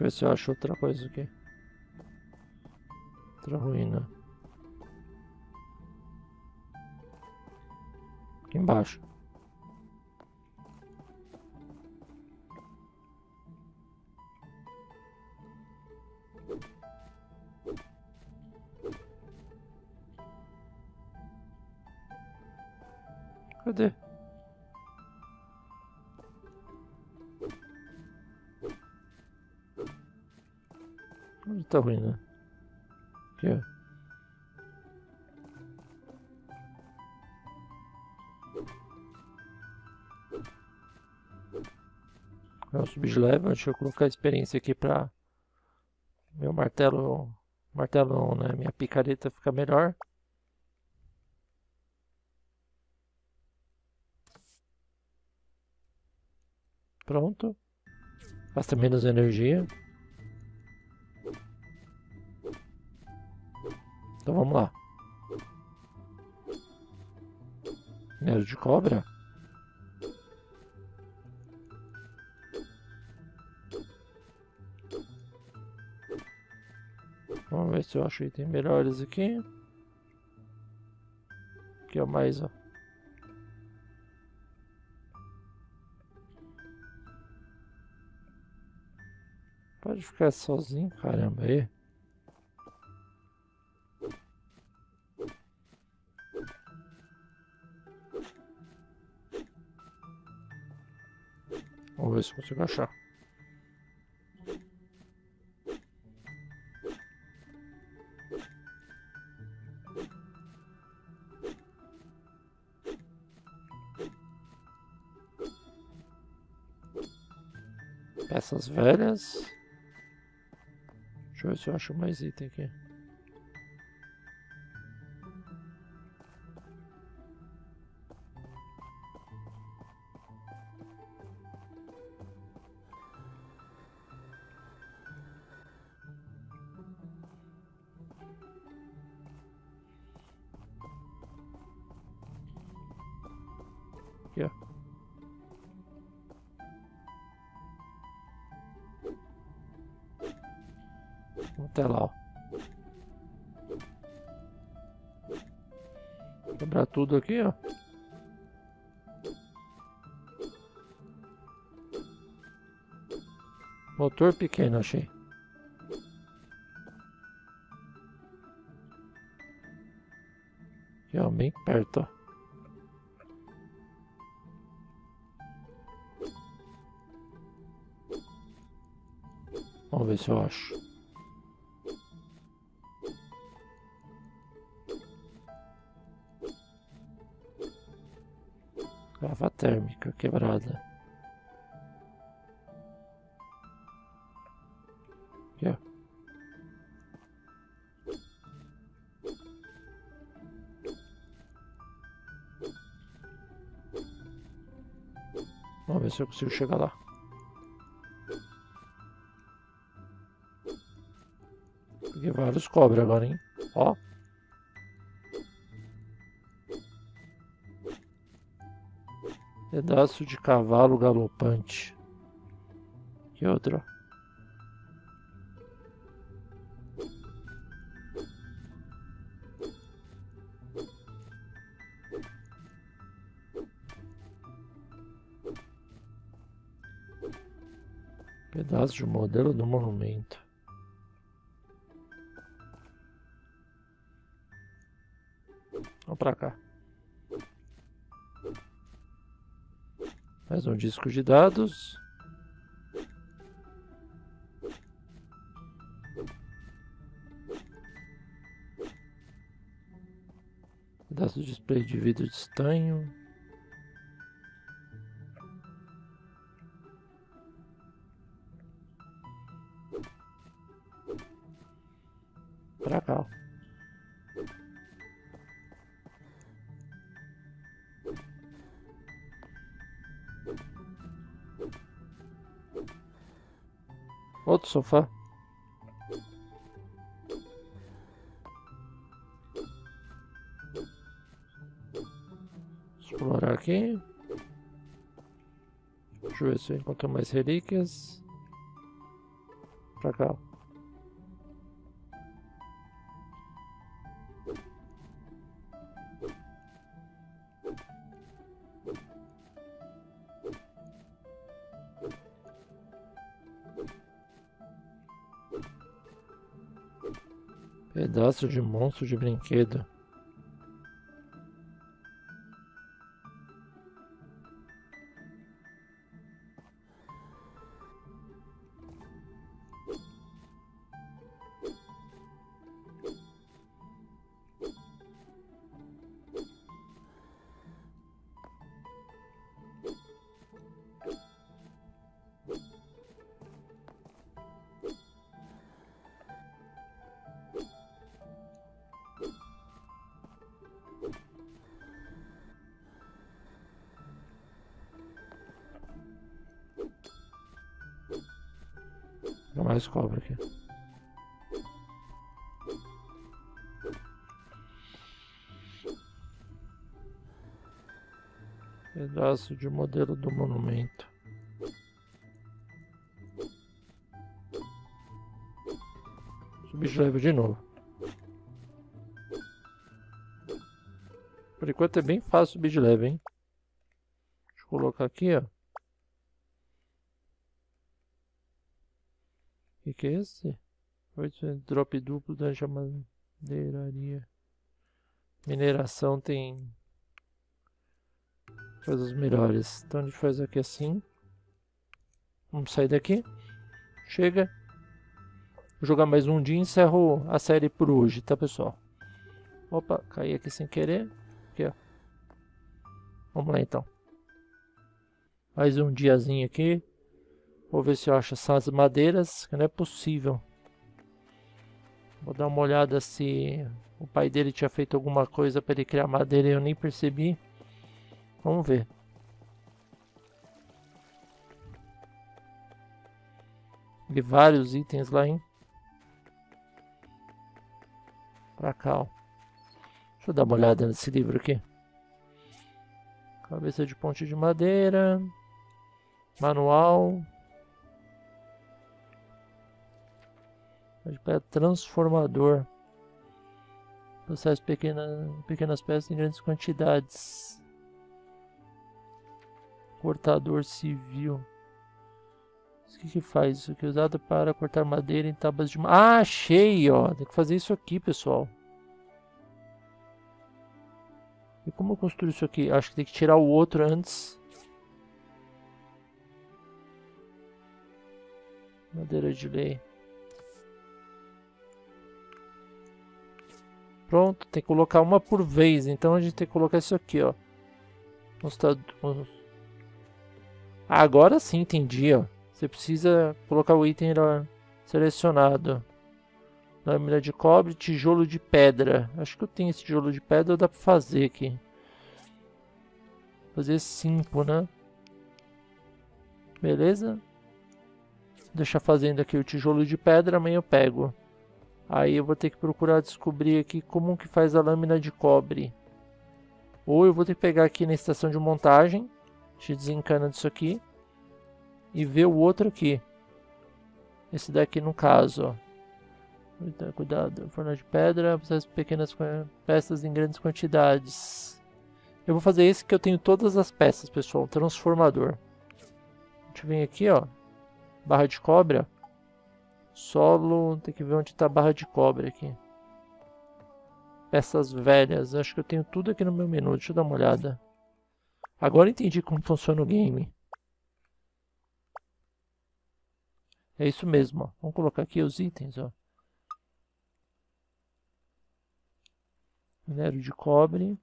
eu ver se eu acho outra coisa aqui. Outra ruína. Aqui embaixo. Cadê? Onde tá a ruína? Aqui, ó. É um subir de level. Deixa eu colocar a experiência aqui pra meu martelo. Martelo não, né? Minha picareta ficar melhor. Pronto. Gasta menos energia. Então vamos lá. Minério de cobra. Vamos ver se eu acho item melhores aqui. Aqui ó, mais ó. Pode ficar sozinho, caramba aí. Vamos ver se consigo achar. Peças velhas. Deixa eu ver se eu acho mais item aqui. Aqui, ó. Até lá, ó. Quebrar tudo aqui, ó. Motor pequeno, achei. Aqui, ó, bem perto, ó. Vamos ver se eu acho. Garrafa térmica quebrada. Aqui, ó. Vamos ver se eu consigo chegar lá. Peguei vários cobras agora, hein? Ó. Pedaço de cavalo galopante. Que outro? Pedaço de modelo do monumento. Vamos pra cá. Mais um disco de dados. Pedaço de display de vidro de estanho. Pra cá, ó. Outro sofá. Explorar aqui. Deixa eu ver se eu encontro mais relíquias. pra cá, ó. Pedaço de monstro de brinquedo. Não mais cobra aqui. Pedaço de modelo do monumento. O bicho leva de novo. Por enquanto é bem fácil subir de leve, hein? Deixa eu colocar aqui, ó. O que é esse? Drop duplo da madeiraria. Mineração tem coisas melhores. Então a gente faz aqui assim. Vamos sair daqui. Chega. Vou jogar mais um dia e encerro a série por hoje, tá, pessoal? Opa, caí aqui sem querer. Aqui, ó. Vamos lá, então. Mais um diazinho aqui. Vou ver se eu acho essas madeiras, que não é possível. Vou dar uma olhada se o pai dele tinha feito alguma coisa para ele criar madeira e eu nem percebi. Vamos ver. Vi vários itens lá, hein? Pra cá, ó. Deixa eu dar uma olhada nesse livro aqui. Cabeça de ponte de madeira. Manual. Transformador. Processo pequenas peças em grandes quantidades. Cortador civil. O que faz? Isso aqui é usado para cortar madeira em tábuas de... Ah, achei, ó. Tem que fazer isso aqui, pessoal. E como eu construo isso aqui? Acho que tem que tirar o outro antes. Madeira de lei. Pronto, tem que colocar uma por vez. Então a gente tem que colocar isso aqui, ó. Agora sim, entendi, ó. Você precisa colocar o item selecionado. Lâmina de cobre, tijolo de pedra. Acho que eu tenho esse tijolo de pedra, dá pra fazer aqui. Fazer 5, né? Beleza? Deixar fazendo aqui o tijolo de pedra, amanhã eu pego. Aí eu vou ter que procurar descobrir aqui como que faz a lâmina de cobre. Ou eu vou ter que pegar aqui na estação de montagem. A gente desencana disso aqui. E ver o outro aqui. Esse daqui no caso, ó. Cuidado, forno de pedra, pequenas peças em grandes quantidades. Eu vou fazer esse que eu tenho todas as peças, pessoal. Transformador. A gente vem aqui, ó. Barra de cobre, ó. Solo, tem que ver onde está a barra de cobre aqui. Peças velhas, acho que eu tenho tudo aqui no meu menu, deixa eu dar uma olhada. Agora entendi como funciona o game. É isso mesmo, ó. Vamos colocar aqui os itens, ó. Minério de cobre.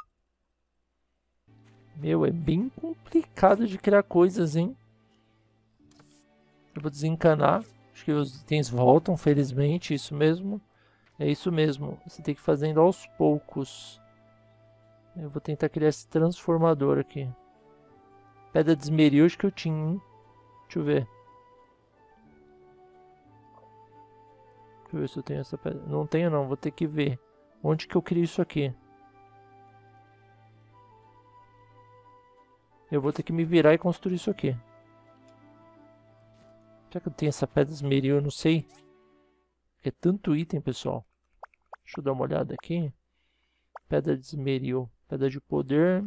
Meu, é bem complicado de criar coisas, hein? Eu vou desencanar. Acho que os itens voltam, felizmente, isso mesmo. É isso mesmo, você tem que ir fazendo aos poucos. Eu vou tentar criar esse transformador aqui. Pedra de esmeril, acho que eu tinha, hein? Deixa eu ver. Deixa eu ver se eu tenho essa pedra. Não tenho não, vou ter que ver. Onde que eu crio isso aqui? Eu vou ter que me virar e construir isso aqui. Será que eu tenho essa pedra esmeril? Eu não sei. É tanto item, pessoal. Deixa eu dar uma olhada aqui. Pedra de esmeril. Pedra de poder.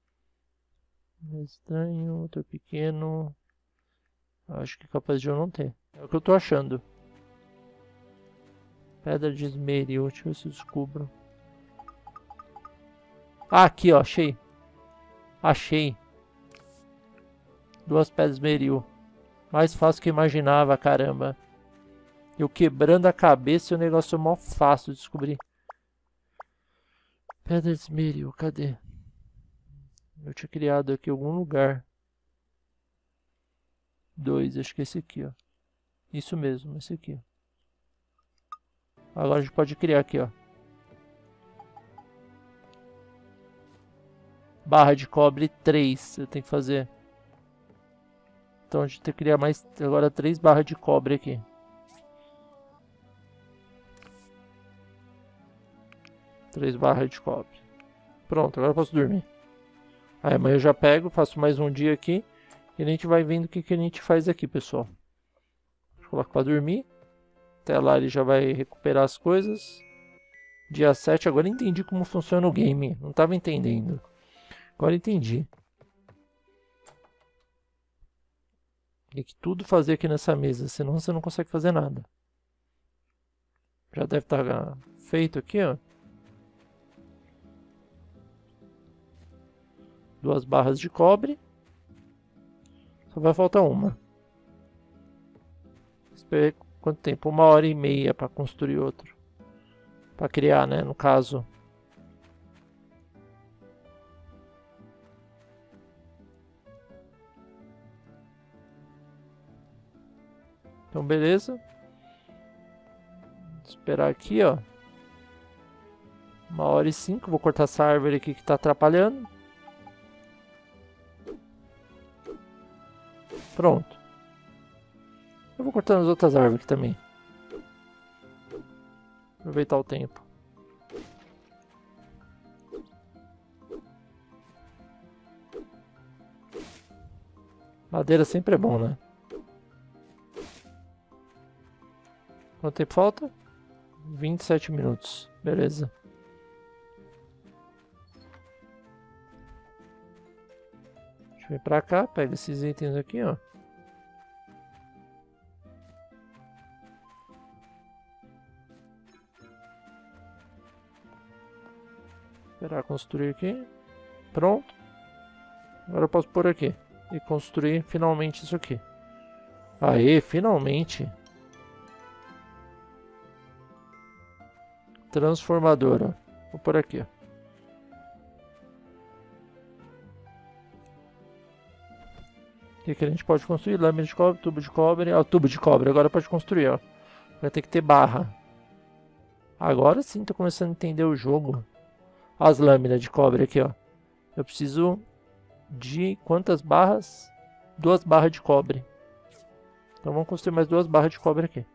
Estanho, outro pequeno. Acho que é capaz de eu não ter. É o que eu tô achando. Pedra de esmeril. Deixa eu ver se eu descubro. Ah, aqui, ó. Achei. Achei. 2 pedras esmeril. Mais fácil que eu imaginava, caramba. Eu quebrando a cabeça e o negócio é mó fácil de descobrir. Pedra de esmeril, cadê? Eu tinha criado aqui em algum lugar. 2, acho que é esse aqui, ó. Isso mesmo, esse aqui. Agora a gente pode criar aqui, ó. Barra de cobre 3. Eu tenho que fazer. Então a gente tem que criar mais. Agora 3 barras de cobre aqui. Três barras de cobre. Pronto, agora eu posso dormir. Aí amanhã eu já pego, faço mais um dia aqui. E a gente vai vendo o que a gente faz aqui, pessoal. Coloco para dormir. Até lá ele já vai recuperar as coisas. Dia 7, agora entendi como funciona o game. Não estava entendendo. Agora entendi. Tem que tudo fazer aqui nessa mesa, senão você não consegue fazer nada. Já deve estar feito aqui, ó. 2 barras de cobre. Só vai faltar uma. Espera quanto tempo? 1h30 para construir outro. Para criar, né? No caso. Então, beleza. Vou esperar aqui, ó. 1h05. Vou cortar essa árvore aqui que está atrapalhando. Pronto. Eu vou cortando as outras árvores aqui também. Aproveitar o tempo. Madeira sempre é bom, né? Quanto tempo falta? 27 minutos. Beleza. Deixa eu vir pra cá. Pega esses itens aqui, ó. Esperar construir aqui. Pronto. Agora eu posso pôr aqui. E construir finalmente isso aqui. Aê, finalmente. Transformador, ó. Vou pôr aqui, ó. O que a gente pode construir? Lâmina de cobre, tubo de cobre. Ah, tubo de cobre. Agora pode construir, ó. Vai ter que ter barra. Agora sim tô começando a entender o jogo. As lâminas de cobre aqui, ó. Eu preciso de quantas barras? 2 barras de cobre. Então vamos construir mais 2 barras de cobre aqui.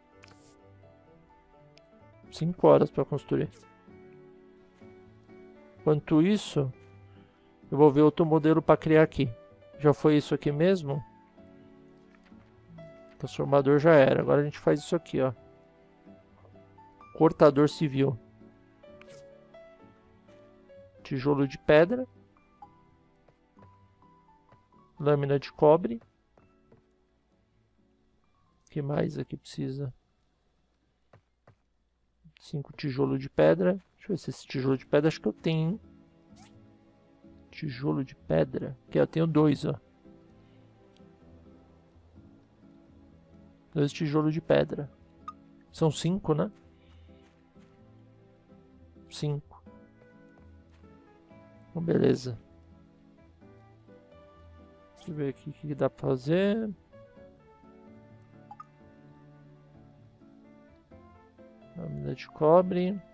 5 horas para construir. Enquanto isso, eu vou ver outro modelo para criar aqui. Já foi isso aqui mesmo? Transformador já era. Agora a gente faz isso aqui, ó. Cortador civil. Tijolo de pedra. Lâmina de cobre. O que mais aqui precisa? 5 tijolos de pedra. Deixa eu ver se esse tijolo de pedra acho que eu tenho, hein? Tijolo de pedra. Aqui eu tenho 2, ó. 2 tijolos de pedra. São 5, né? 5. Então, beleza. Deixa eu ver aqui o que dá pra fazer. Lâmina de cobre.